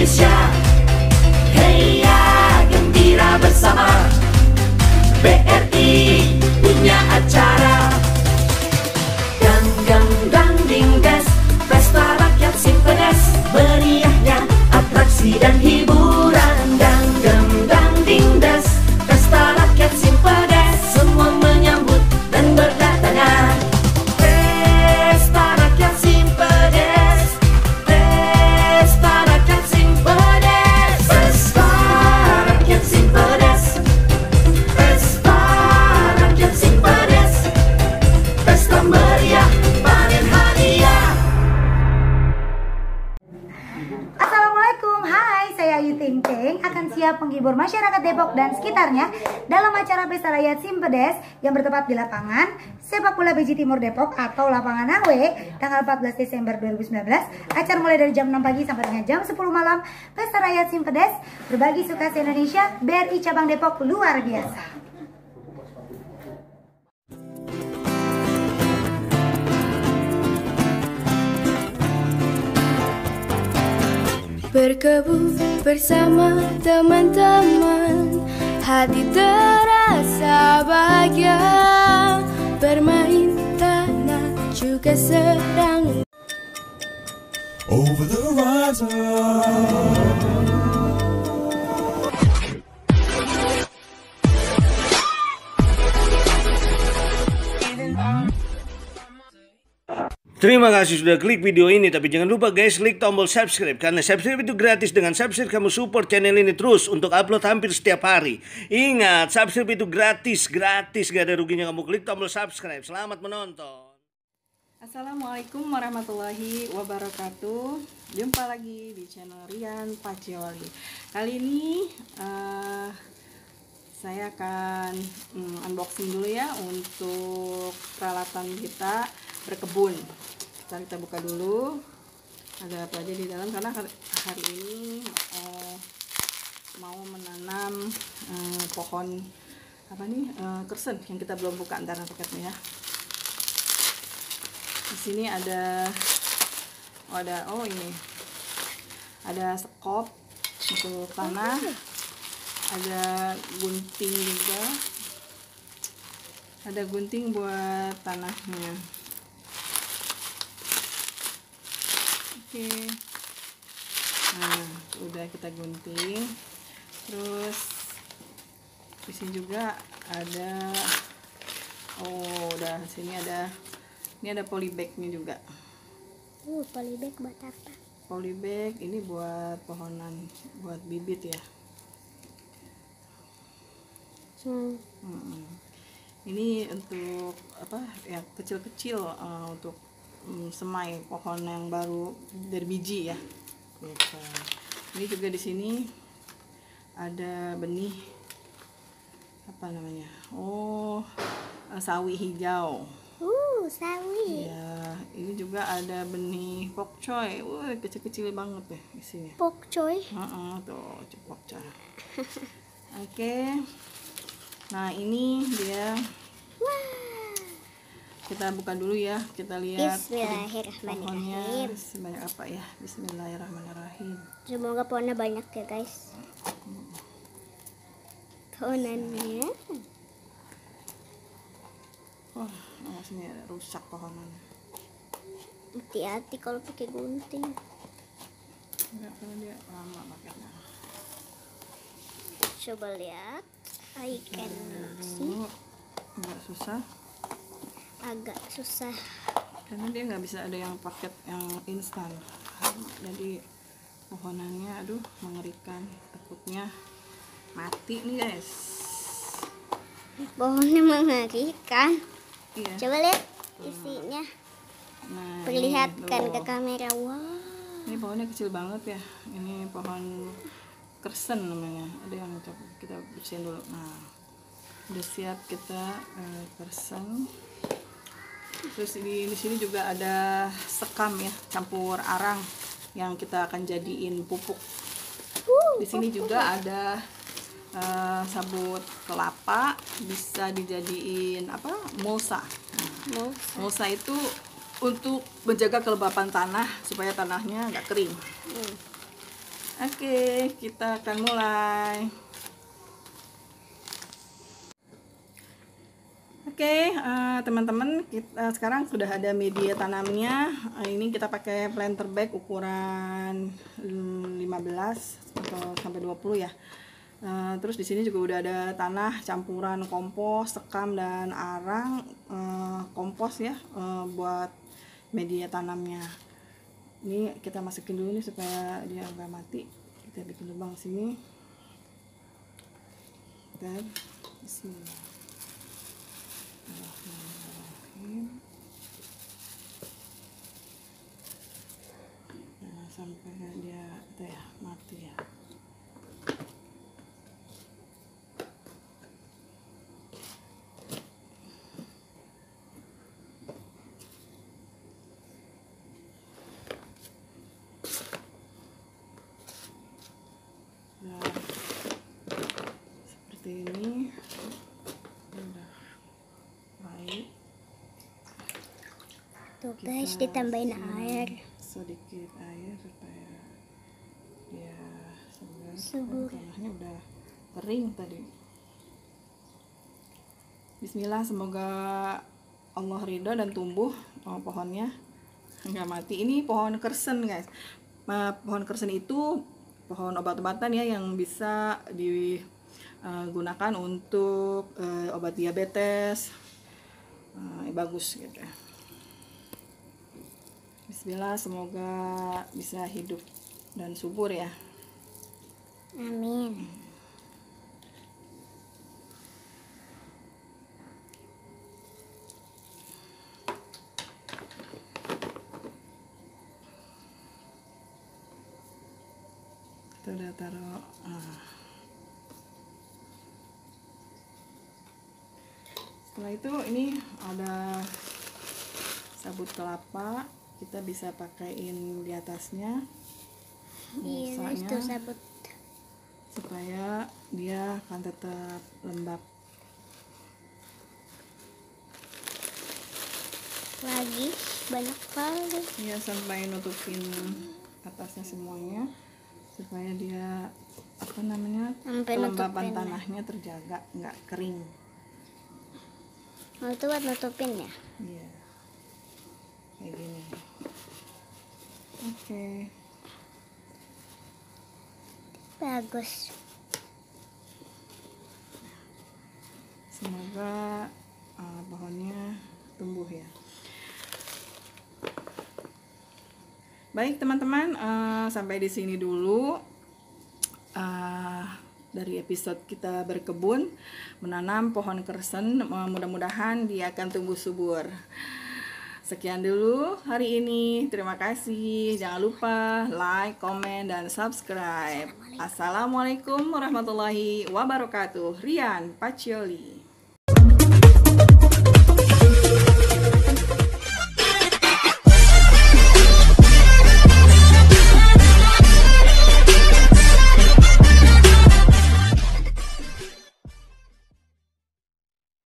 Indonesia. Hey ya, gembira bersama. BRI punya acara. Gang gang gang ding des, pesta rakyat Simpedes. Meriahnya atraksi dan hiburan. Gang gang gang ding des, pesta rakyat Simpedes. Semua menyambut dan berdatangan. Pesta rakyat Simpedes, pesta rakyat Simpedes, pesta rakyat Simpedes, pesta rakyat Simpedes, pesta meriah panen hadiah. Assalamualaikum, hai, saya Ayu Ting Ting akan siap menghibur masyarakat Depok dan sekitarnya dalam acara Pesta Rakyat Simpedes yang bertempat di lapangan Sepak Bola Beji Timur Depok atau Lapangan AW tanggal 14 Desember 2019. Acara mulai dari jam 6 pagi sampai dengan jam 10 malam. Pesta Rakyat Simpedes, berbagi suka se-Indonesia, BRI Cabang Depok luar biasa. Berkebun bersama teman-teman, hati terasa bahagia. Bermain tanah juga serang. Over the horizon. Terima kasih sudah klik video ini, tapi jangan lupa guys klik tombol subscribe, karena subscribe itu gratis. Dengan subscribe kamu support channel ini terus untuk upload hampir setiap hari. Ingat, subscribe itu gratis, gak ada ruginya kamu klik tombol subscribe. Selamat menonton. Assalamualaikum warahmatullahi wabarakatuh. Jumpa lagi di channel Rian Paciwali. Kali ini saya akan unboxing dulu ya untuk peralatan kita berkebun. Kita buka dulu ada apa aja di dalam, karena hari ini mau menanam pohon apa nih, kersen yang kita belum buka, antara paketnya ya. Di sini ada ini ada sekop untuk tanah, ada gunting juga, ada gunting buat tanahnya. Oke, nah udah kita gunting. Terus di sini juga ada, udah sini ada, ini ada polybagnya juga. Polybag buat apa? Polybag ini buat pohonan, buat bibit ya. Ini untuk apa ya, kecil-kecil, untuk semai pohon yang baru dari biji ya. Gitu. Ini juga di sini ada benih apa namanya? Sawi hijau. Sawi. Ya, ini juga ada benih pokcoy. Kecil-kecil banget ya isinya. Pokcoy. Tuh, pokcoy. Oke. Nah, ini dia. Kita buka dulu ya, kita lihat Bismillahirrahmanirrahim. pohonnya sebanyak apa ya. Bismillahirrahmanirrahim. Semoga pohonnya banyak ya guys. Pohonannya. Sini rusak pohonannya. Hati-hati kalau pakai gunting. Enggak, kalau dia lama pakainya. Coba lihat. I can see. Agak susah karena dia nggak bisa ada yang paket yang instan, jadi pohonannya aduh mengerikan, takutnya mati nih guys. Pohonnya mengerikan. Iya. Coba lihat isinya. Nah, perlihatkan ke kamera. Wow, ini pohonnya kecil banget ya. Ini pohon kersen namanya. Ada yang kita bersihin dulu. Nah, udah siap kita kersen. Terus di sini juga ada sekam ya, campur arang yang kita akan jadiin pupuk. Di sini juga ada sabut kelapa, bisa dijadiin apa? Mulsa. Mulsa itu untuk menjaga kelembapan tanah supaya tanahnya nggak kering. Oke, kita akan mulai. Oke, teman-teman, kita sekarang sudah ada media tanamnya. Ini kita pakai planter bag ukuran 15 atau sampai 20 ya. Terus di sini juga udah ada tanah campuran kompos, sekam dan arang, kompos ya, buat media tanamnya. Ini kita masukin dulu nih supaya dia nggak mati. Kita bikin lubang sini. Dan bismillahirrahmanirrahim. Nah, sampai dia itu ya mati ya. Nah, seperti ini udah baik. Tuh guys, ditambahin air. Sedikit air supaya dia Subur. tanahnya udah kering tadi. Bismillah, semoga Allah ridho dan tumbuh pohonnya nggak mati. Ini pohon kersen guys. Pohon kersen itu pohon obat-obatan ya yang bisa digunakan untuk obat diabetes, bagus gitu. Bismillah, semoga bisa hidup dan subur ya. Amin. Kita udah taruh. Setelah itu ini ada sabut kelapa, kita bisa pakaiin di atasnya Iya, mulsanya, itu sabut. supaya dia akan tetap lembab. Lagi banyak kali. Ya, sampai nutupin atasnya semuanya supaya dia Sampai kelembaban nutupin. tanahnya terjaga, nggak kering. Oh, itu buat nutupin ya. Iya, kayak gini. Oke. Bagus. Semoga pohonnya tumbuh ya. Baik teman-teman, sampai di sini dulu dari episode kita berkebun menanam pohon kersen. Mudah-mudahan dia akan tumbuh subur. Sekian dulu hari ini. Terima kasih. Jangan lupa like, komen, dan subscribe. Assalamualaikum warahmatullahi wabarakatuh. Rian Pacioli.